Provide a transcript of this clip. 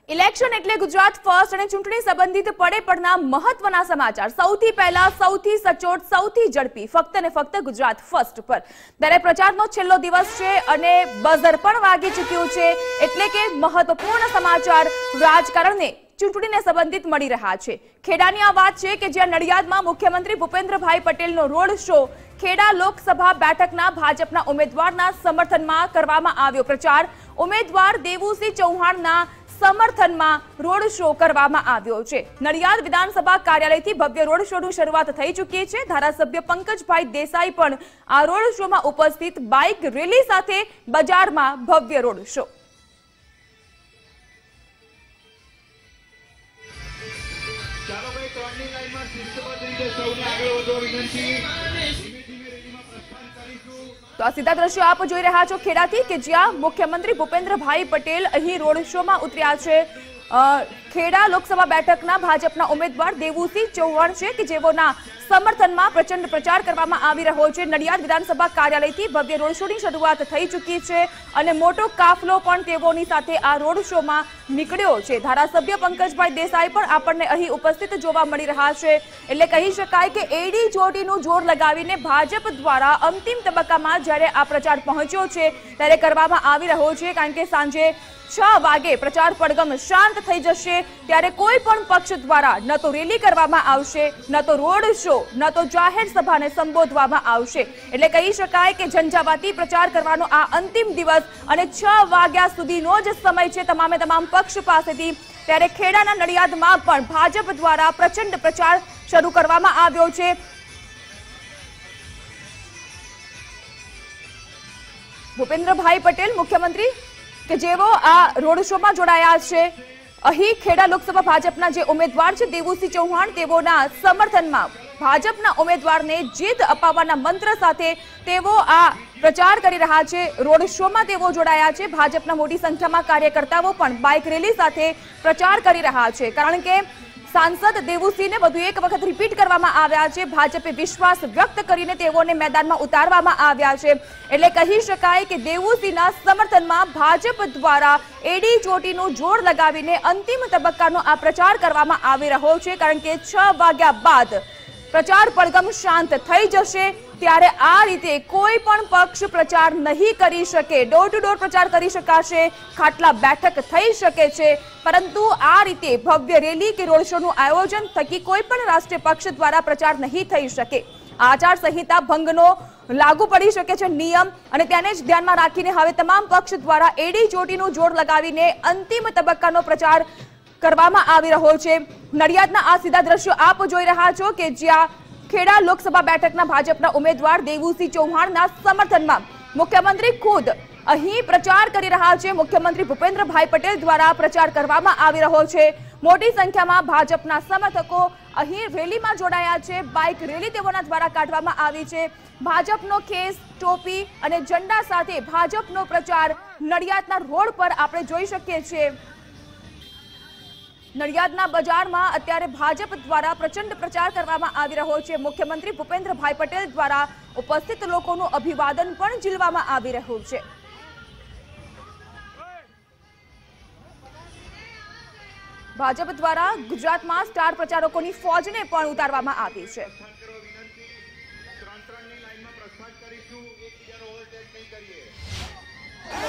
Election એટલે Gujarat first અને ચૂંટણી સંબંધિત પડે પડના મહત્વના સમાચાર સૌથી પહેલા સૌથી સચોટ સૌથી ઝડપી ફક્ત ને ફક્ત ગુજરાત ફર્સ્ટ પર ત્યારે પ્રચારનો છેલ્લો દિવસ છે અને બઝર પણ વાગી ચૂક્યું છે એટલે કે મહત્વપૂર્ણ સમાચાર રાજકારણને ચૂંટણીને સંબંધિત મળી રહ્યા છે। ખેડાની આ વાત છે કે જ્યાં નડિયાદમાં મુખ્યમંત્રી ભૂપેન્દ્રભાઈ પટેલનો રોડ શો ખેડા લોકસભા બેઠકના ભાજપના ઉમેદવારના સમર્થનમાં કરવામાં આવ્યો। પ્રચાર ઉમેદવાર દેવુસિંહ ચૌહાણના સમર્થનમાં રોડ શો કરવામાં આવ્યો છે। નડિયાદ વિધાનસભા કાર્યાલયથી ભવ્ય રોડ શોની શરૂઆત થઈ ચૂકી છે। ધારાસભ્ય પંકજભાઈ દેસાઈ પણ આ રોડ શોમાં ઉપસ્થિત બાઇક રેલી સાથે બજારમાં ભવ્ય રોડ શો। तो आ सीधा दृश्य आप જોઈ રહ્યા છો ખેડાથી કે જ્યાં મુખ્યમંત્રી ભૂપેન્દ્રભાઈ પટેલ અહીં રોડ શોમાં ઉતર્યા છે। ખેડા લોકસભા બેઠકના ભાજપના ઉમેદવાર દેવુસિંહ ચૌહાણ છે કે જેઓના સમર્થનમાં પ્રચંડ પ્રચાર કરવામાં આવી રહ્યો છે। નડિયાદ વિધાનસભા કાર્યાલયથી ભવ્ય રોડ શોની શરૂઆત થઈ ચૂકી છે અને મોટો કાફલો પણ તેઓની સાથે આ રોડ શોમાં નીકળ્યો છે। ધારાસભ્ય પંકજભાઈ દેસાઈ પણ આપણને અહીં ઉપસ્થિત જોવા મળી રહ્યા છે એટલે કહી શકાય કે એડી ચોટીનું જોર લગાવીને ભાજપ દ્વારા અંતિમ તબક્કામાં જ્યારે આ પ્રચાર પહોંચ્યો છે ત્યારે કરવામાં આવી રહ્યો છે કારણ કે સાંજે 6 વાગે પ્રચાર પડઘમ શાંત થઈ જશે ત્યારે કોઈ પણ પક્ષ દ્વારા ન તો રેલી કરવામાં આવશે ન તો રોડ શો ન તો જાહેર સભાને સંબોધવામાં આવશે એટલે કહી શકાય કે ઝંઝાવાતી પ્રચાર કરવાનો આ અંતિમ દિવસ અને 6 વાગ્યા સુધીનો જ સમય છે તમામ પક્ષ પાસેથી। ત્યારે ખેડાના નડિયાદમાં પણ ભાજપ દ્વારા પ્રચંડ પ્રચાર શરૂ કરવામાં આવ્યો છે। ભૂપેન્દ્રભાઈ પટેલ મુખ્યમંત્રી કે જેઓ આ રોડ શોમાં જોડાયા છે અહીં ખેડા લોકસભા ભાજપના જે ઉમેદવાર છે દેવુસિંહ ચૌહાણ તેઓના સમર્થનમાં ભાજપના ઉમેદવારને જીત અપાવવાના મંત્ર સાથે તેઓ આ પ્રચાર કરી રહ્યા છે। રોડ શોમાં તેઓ જોડાયા છે। ભાજપના મોટી સંખ્યામાં કાર્યકર્તાઓ પણ બાઇક રેલી સાથે પ્રચાર કરી રહ્યા છે કારણ કે सांसद देवुसिंहને વધુ એક વખત રિપીટ કરવામાં આવ્યા છે। ભાજપે વિશ્વાસ વ્યક્ત કરીને તેઓને મેદાનમાં ઉતારવામાં આવ્યા છે એટલે કહી શકાય કે દેવુસિંહના સમર્થનમાં ભાજપ દ્વારા એડી ચોટીનું જોર લગાવીને અંતિમ તબક્કાનો આ પ્રચાર કરવામાં આવી રહ્યો છે કારણ કે 6 વાગ્યા બાદ પ્રચાર પડઘમ શાંત થઈ જશે ત્યારે આ રીતે કોઈ પણ પક્ષ પ્રચાર નહીં કરી શકે। ડોર ટુ ડોર પ્રચાર કરી શકાશે, ખાટલા બેઠક થઈ શકે છે પરંતુ આ રીતે ભવ્ય રેલી કે રોડ શોનું આયોજન થકી કોઈ પણ રાષ્ટ્રીય પક્ષ દ્વારા પ્રચાર નહીં થઈ શકે। આચાર સંહિતા ભંગનો લાગુ પડી શકે છે નિયમ અને તેને જ ધ્યાનમાં રાખીને હવે તમામ પક્ષ દ્વારા એડી ચોટીનું જોર લગાવીને અંતિમ તબક્કાનો પ્રચાર કરવામાં આવી રહ્યો છે। નડિયાદના આ સીધા દ્રશ્યો આપ જોઈ રહ્યા છો કે જ્યાં ખેડા લોકસભા બેઠકના ભાજપના ઉમેદવાર દેવુસિંહ ચૌહાણના સમર્થનમાં મુખ્યમંત્રી ખુદ અહીં પ્રચાર કરી રહ્યા છે। મુખ્યમંત્રી ભૂપેન્દ્રભાઈ પટેલ દ્વારા પ્રચાર કરવામાં આવી રહ્યો છે। મોટી સંખ્યામાં ભાજપના સમર્થકો અહીં રેલીમાં જોડાયા છે। બાઇક રેલી તેઓના દ્વારા કાઢવામાં આવી છે। ભાજપનો ખેસ, ટોપી અને ઝંડા સાથે ભાજપનો પ્રચાર નડિયાદના રોડ પર આપણે જોઈ શકીએ છીએ। નડિયાદના બજારમાં અત્યારે ભાજપ દ્વારા પ્રચંડ પ્રચાર કરવામાં આવી રહ્યો છે। મુખ્યમંત્રી ભૂપેન્દ્રભાઈ પટેલ દ્વારા ઉપસ્થિત લોકોનું અભિવાદન પણ ઝીલવામાં આવી રહ્યું છે। ભાજપ દ્વારા ગુજરાતમાં સ્ટાર પ્રચારકોની ફોજને પણ ઉતારવામાં આવી છે।